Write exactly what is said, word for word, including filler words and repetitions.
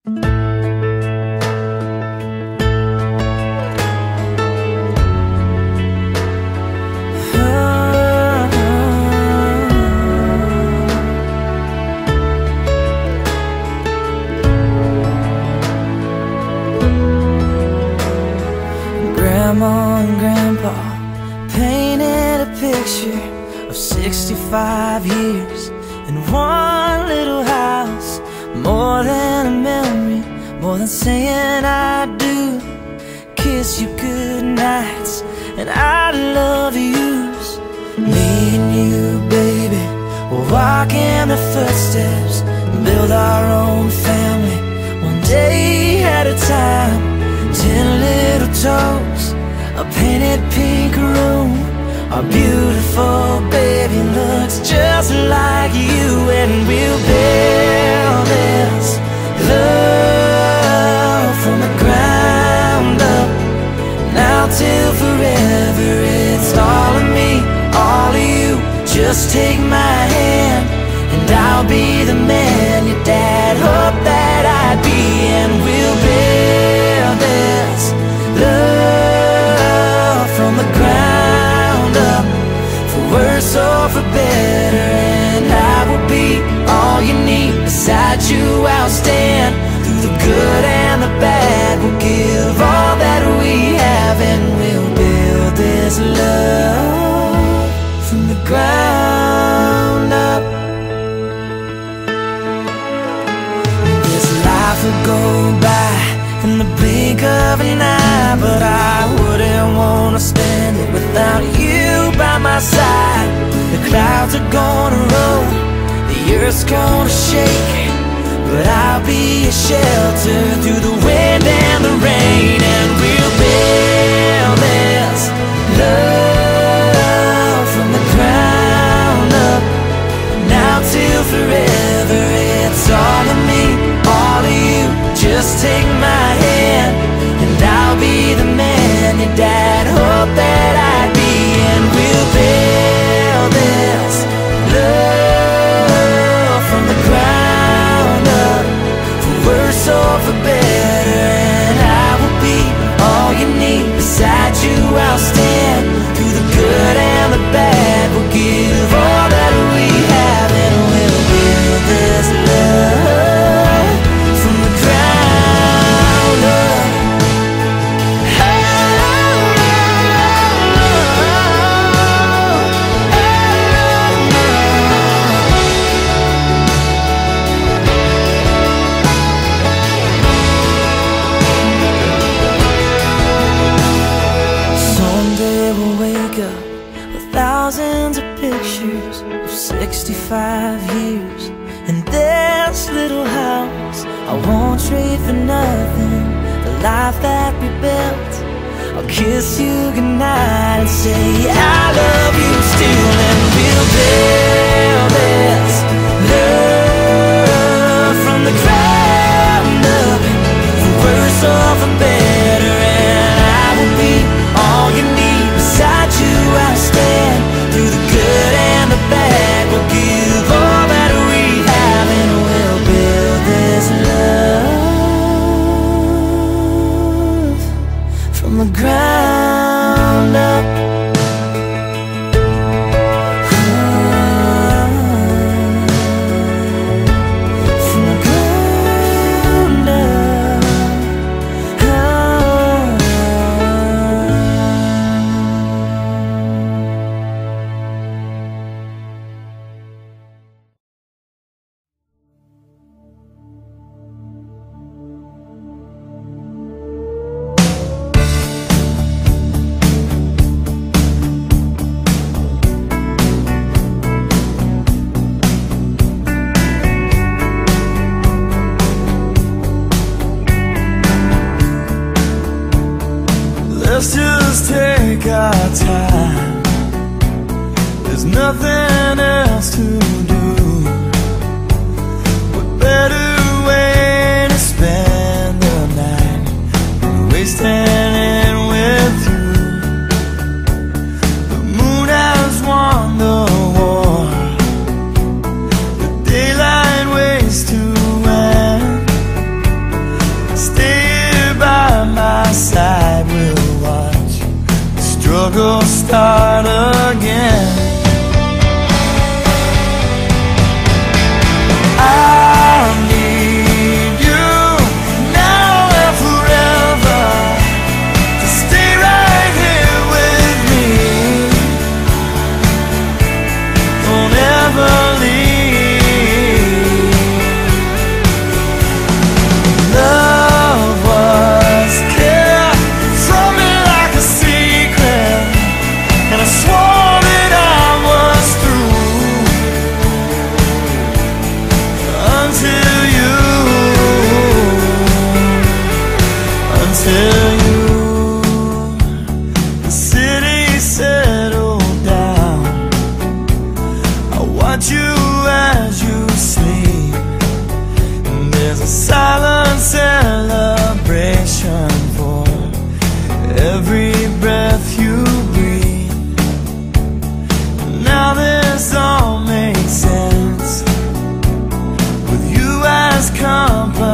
Grandma and Grandpa painted a picture of sixty-five years in one little house. More than a memory, more than saying I do. Kiss you good nights and I love yous. Me and you, baby, we'll walk in the footsteps and build our own family, one day at a time. Ten little toes, a painted pink room. Our beautiful baby looks just like you. And we'll build this love from the ground up. Now till forever, it's all of me, all of you. Just take my hand and I'll be the man your dad hoped that I'd be. And we'll build this love from the ground up, for worse or for better. And I will be all you need, beside you I'll stand. Through the good and the bad, we'll give all that we have. And we'll build this love from the ground up. This life will go by in the blink of an eye, but I wouldn't wanna spend it without you by my side. The clouds are gonna roll, the earth's gonna shake, but I'll be a shelter through the wind and the rain. And we'll build this love from the ground up. Now till forever, it's all of me, all of you. Just take my hand and I'll be the man your dad hoped that I'd be. And we'll build this love from the ground up, for worse or for better. And I will be all you need, beside you I'll stand. Through the good and the bad, we'll give all that we have. And we'll build this love from the ground up. Someday we'll wake up with thousands of pictures of sixty-five years in this little house. I won't trade for nothing the life that we built. I'll kiss you goodnight and say I love you still. And we'll build this love from the ground up, for worse or for better. And I will be all you need, beside you I'll stand. Through the good and the bad, we'll give all that we have. And we'll build this love from the ground up. bumper